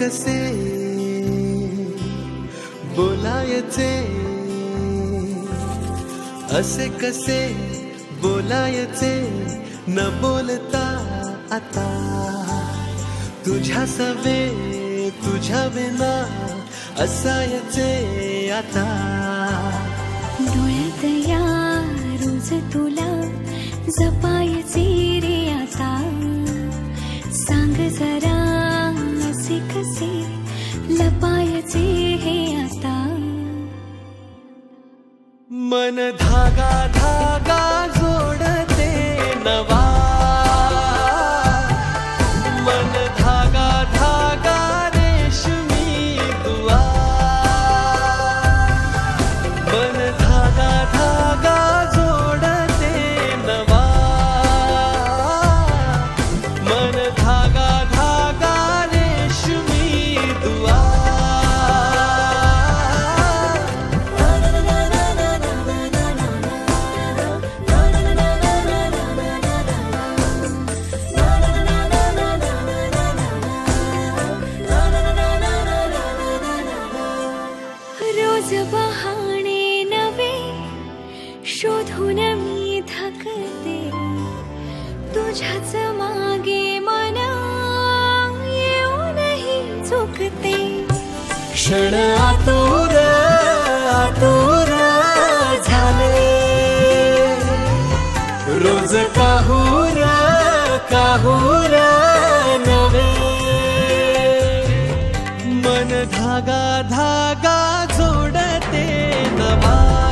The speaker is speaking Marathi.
कसे बोलायचे, असे कसे बोलायचे न बोलता आता, तुझ्या सवे तुझ्या विना असायचे आता। डोळ्यात या रोज तुला जपायचे रे आता, सांग जरा असे कसे लपायचे हे आता। मन धागा धागा जोडते नवा, मन धागा धागा रेशमी दुआ, मन धागा धागा जोडते नवा, मन धागा धागा रेशमी दुआ। रोज बहाणे नवे शोधून मी थकते, तुझ्याच मागे मन येऊनही चुकते। क्षण आतुर आतुर झाले, रोज काहूर काहूर नवे, मन धागा धागा जोडते नवा।